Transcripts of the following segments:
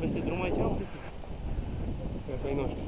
peste drum aici am putut. Asta e noastră.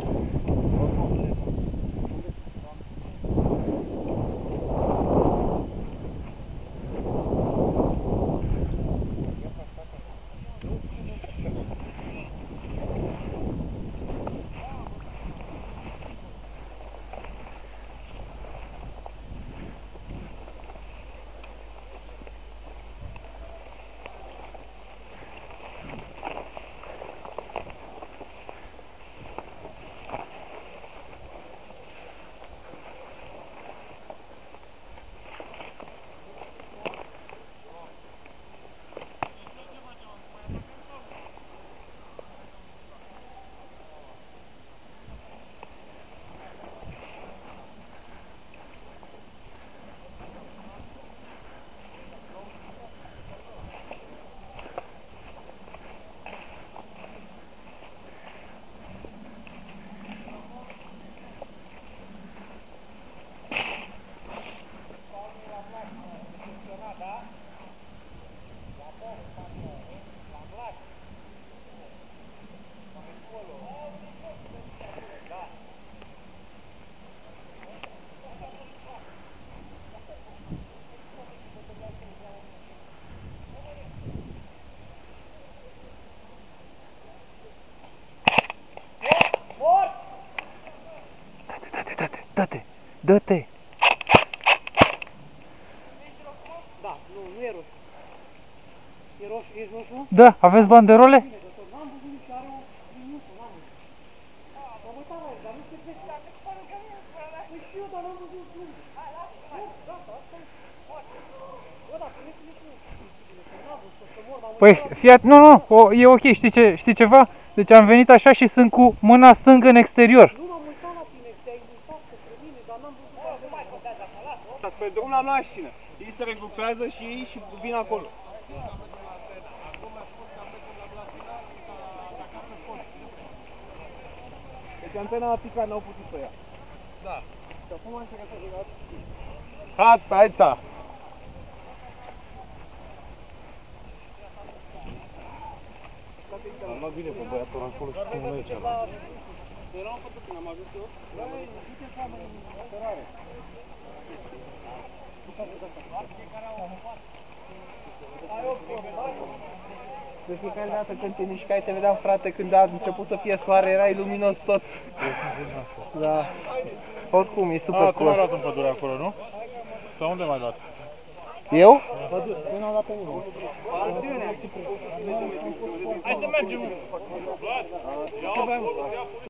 Dă-te! Dă-te! Da, nu e roșu. E roșu, e roșu? Da, aveți banderole? N-am văzut nici are o minută, n-am văzut. M-am uitat la el, dar nu se vede. Păi și eu, dar n-am văzut cum. Gata, asta e. Bă, da, puneți-mi n-am văzut, să mor, m-am Păi, fiat, nu, e ok, știi ceva? Deci am venit așa și sunt cu mâna stângă în exterior. Nu m-am uitat la tine, te-ai uitat către mine, dar n-am văzut. Nu mai contează așa, lasă. Pe drum la mașină. Ei se regrupează și ei și vin acolo. Deci antena a picat, n-au putut să ia. Da. Și acum am încercat să regat. Hat, pe aița! Am luat bine pe băiatul acolo și cum nu e ceva. Eram făcut când am ajuns eu. De fiecare dată când te mișcai, te vedeam, frate, când a început să fie soare, erai luminos tot. Da. Oricum, e super cool. Tu m-ai luat în pădure acolo, nu? Sau unde m-ai luat? Eu? Nu n-am luat pe nimeni. Hai să mergem.